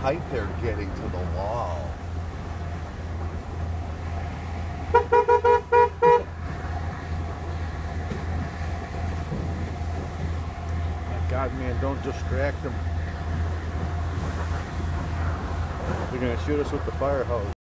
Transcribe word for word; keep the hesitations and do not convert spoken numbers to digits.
tight they're getting to the wall. My God, man, don't distract them. They're gonna shoot us with the fire hose.